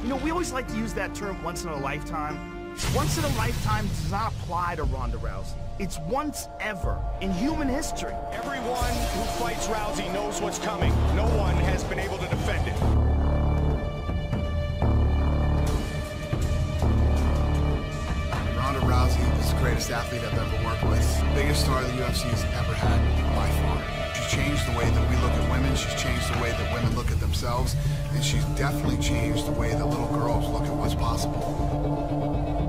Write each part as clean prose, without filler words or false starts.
You know, we always like to use that term once in a lifetime. Once in a lifetime does not apply to Ronda Rousey. It's once ever in human history. Everyone who fights Rousey knows what's coming. No one has been able to defend it. Ronda Rousey is the greatest athlete I've ever worked with. Biggest star the UFC's ever had, by far. She's changed the way that we look at women. She's changed the way that women look at themselves. And she's definitely changed the way that little girls look at what's possible.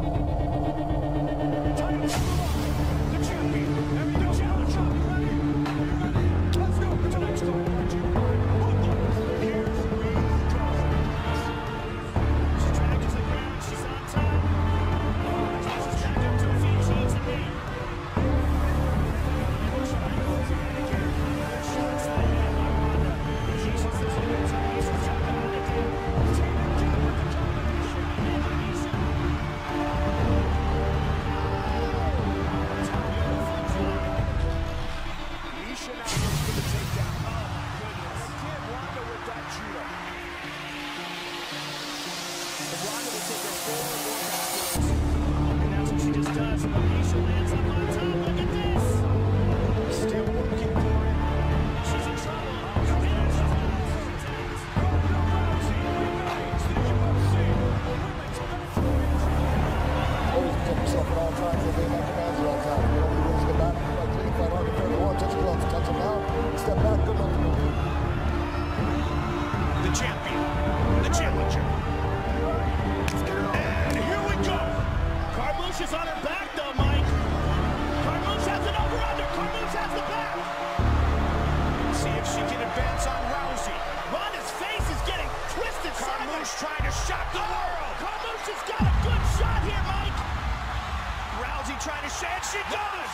Trying to shock the world. Carmouche has got a good shot here, Mike. Rousey trying to shake. She does.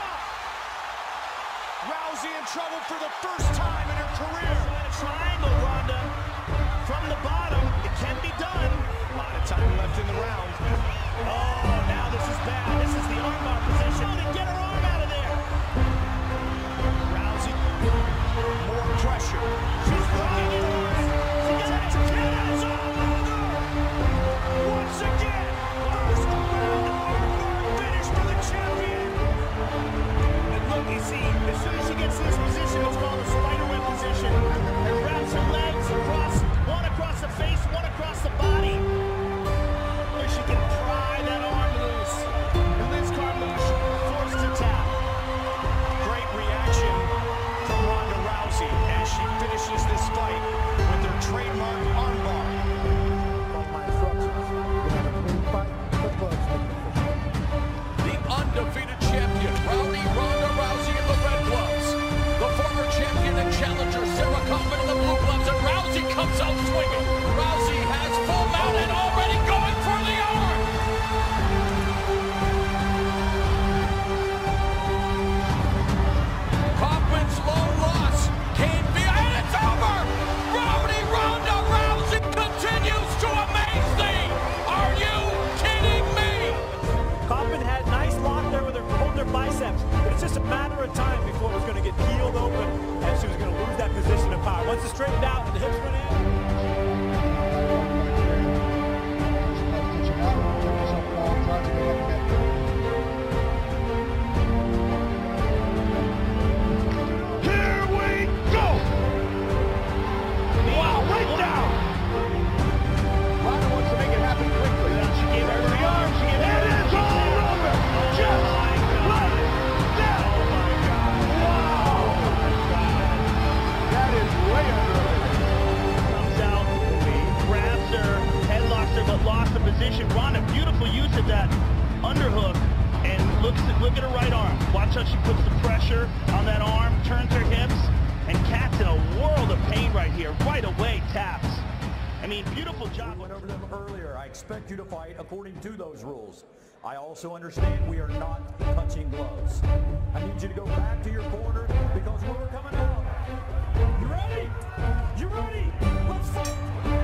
Rousey in trouble for the first time in her career. Triangle, Ronda. From the bottom, it can be done. A lot of time left in the round. Oh, now this is bad. This is the armbar position. To get her arm out of there. Rousey, more pressure. She's trying it on. She gets it. It's all over. Once again, first round armbar finish for the champion. And look, you see, as soon as she gets to this position, it's called a spider web position. And wraps her legs across, one across the face, one across the body. Where she can pry that arm loose. And Liz Carmouche forced to tap. Great reaction from Ronda Rousey as she finishes this fight with her trademark armbar. The undefeated champion, Rowdy Ronda Rousey in the red gloves. The former champion and challenger, Sarah Kaufman in the blue gloves, and Rousey comes out swinging. Rousey has full mount and already going for the arm. Kaufman's low loss came via, and it's over! Rowdy Ronda Rousey continues to amaze me! Are you kidding me? Kaufman had nice lock there with her, holding her biceps, but it's just a matter of time before it was going to get peeled open and she was going to lose that position of power. Once it's straightened out and the hips went in. Here we go! Wow, right down! Ronda wants to make it happen quickly. She gave her the arm. She gave her It is all over! Just like that! Wow! That is way under. Comes out, grabs her, headlocks her, but lost the position. Ronda, beautiful use of that underhook, and look at her right arm. Watch how she puts the pressure on that arm, turns her hips, and Kat's in a world of pain right here. Right away, taps. I mean, beautiful job. Went over them earlier. I expect you to fight according to those rules. I also understand we are not touching gloves. I need you to go back to your corner because we're coming out. You ready? You ready? Let's fight!